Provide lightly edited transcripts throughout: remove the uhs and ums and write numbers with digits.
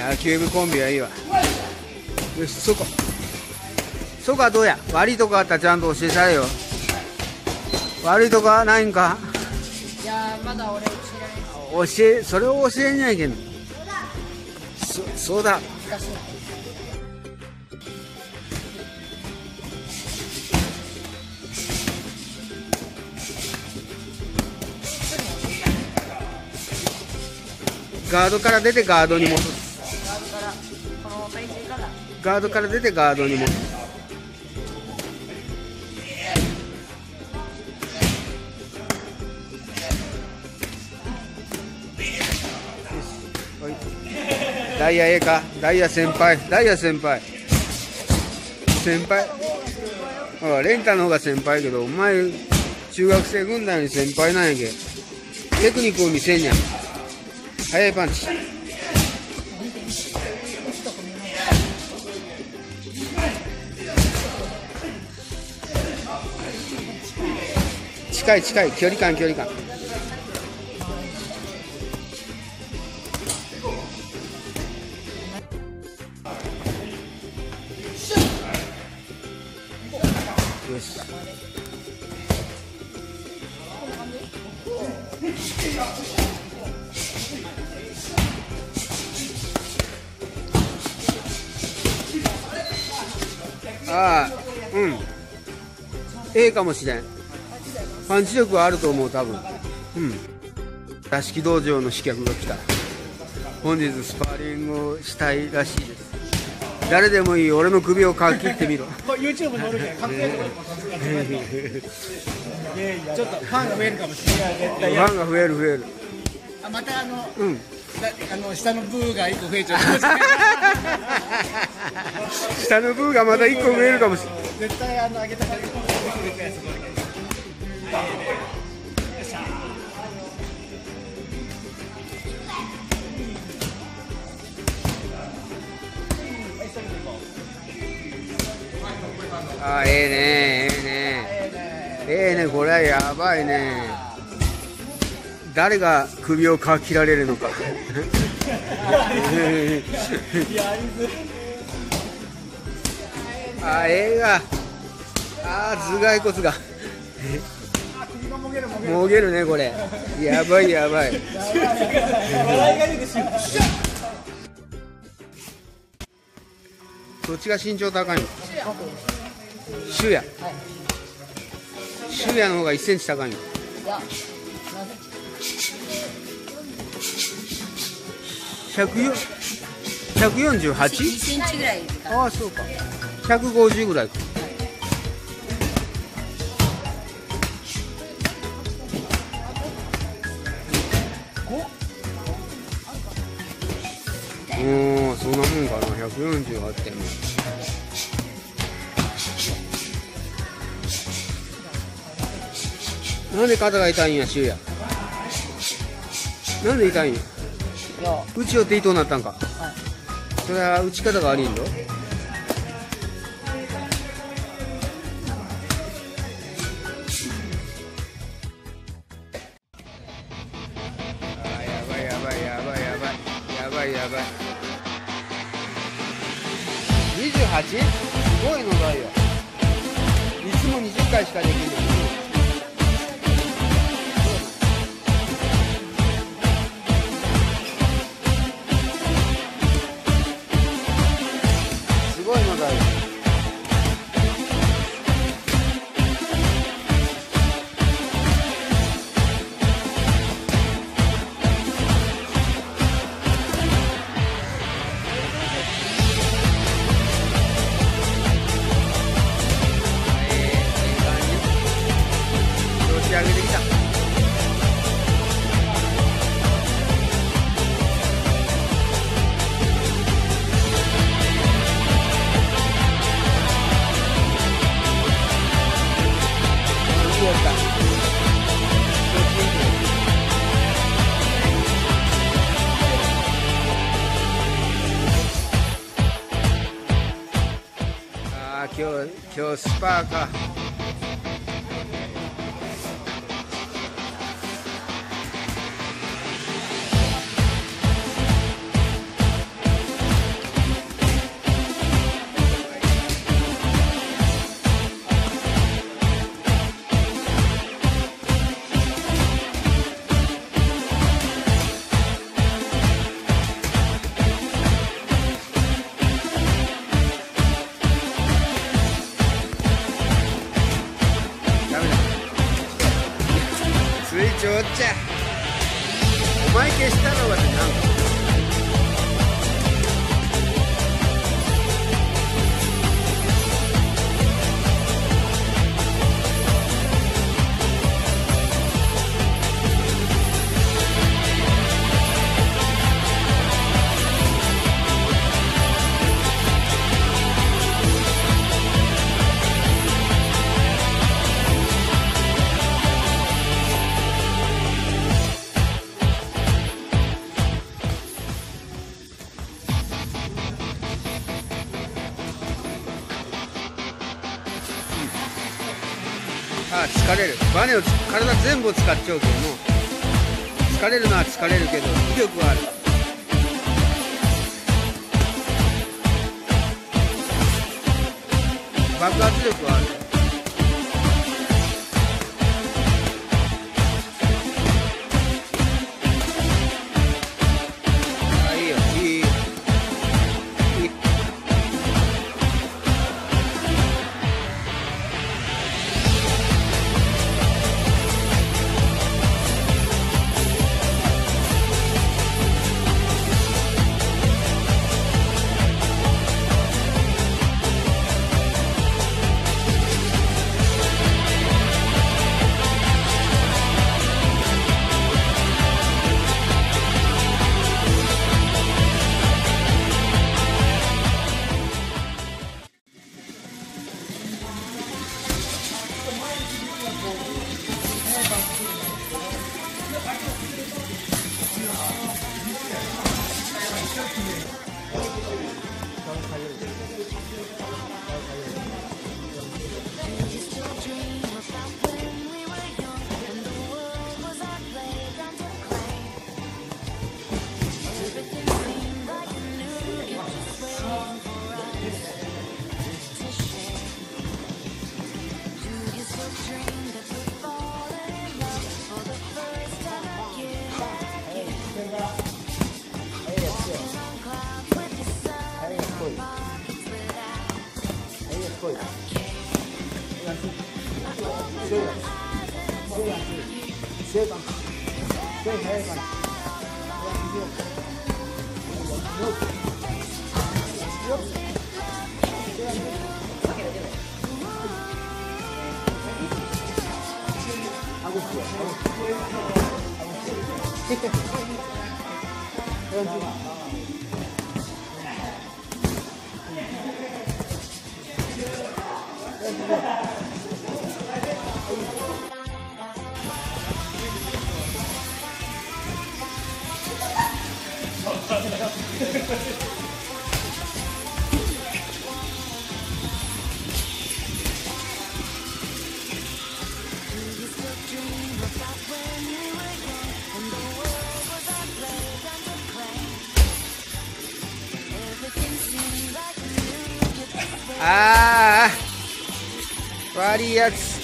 キューブコンビはいいわ。よし、そこはどうや。悪いとこあったらちゃんと教えたれよ。悪いとこはないんか。 いやまだ俺教えられない。 それを教えんやけん。そうだ。ガードから出てガードに戻す。ガードから出てガードに戻す。ダイヤ A か。ダイヤ先輩。ほらレンタの方が先輩やけど、お前中学生軍団より先輩なんやけ。テクニックを見せんやん。速いパンチ。近い距離感。よし。A かもしれん。パンチ力はあると思う、多分。座敷道場の刺客が来た。本日スパーリングをしたいらしいです。誰でもいい、俺の首をかき切ってみろ。 YouTube 乗るけん、かっこいいとこちょっとファンが増えるかもしれない。絶対ファンが増える。 また下のブーが1個増えちゃうかもしれない。 下のブーがまた1個増えるかもしれない。 絶対上げたから。 ええね、これはやばいね。誰が首をかき切られるのか。映画。頭蓋骨がもげるね、これ。やばい。どっちが身長高いの？シュヤの方が1センチ高いの。148？ 2センチぐらい。 そうか。150ぐらいか。そんなもんかな。148点。なんで肩が痛いんや、シュウヤ。なんで痛いんや。打ちよって糸になったんか。それは打ち方が悪いんだ。やばい。28？ すごいのだよ。いつも20回しかできない。すごいのだよ。上げてきた。今日スパーか。 ちゃお前消したのはってなんかああ疲れるバネを体全部を使っちゃうけども疲れるのは疲れるけど威力はある爆発力はあるあいいよいいいいああ悪いやつ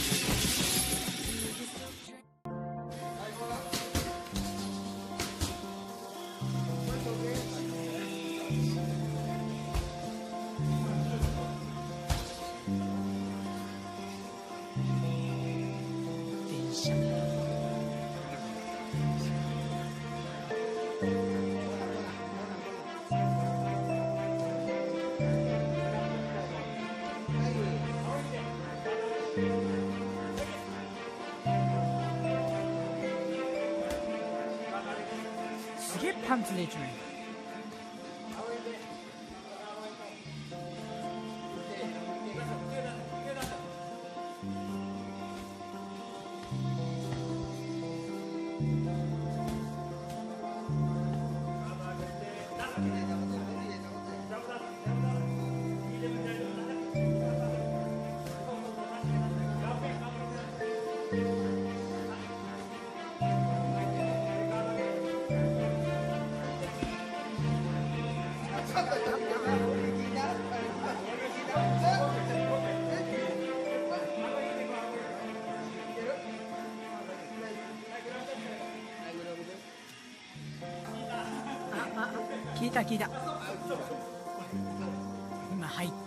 すげえパンツでいつも聞いた今入った。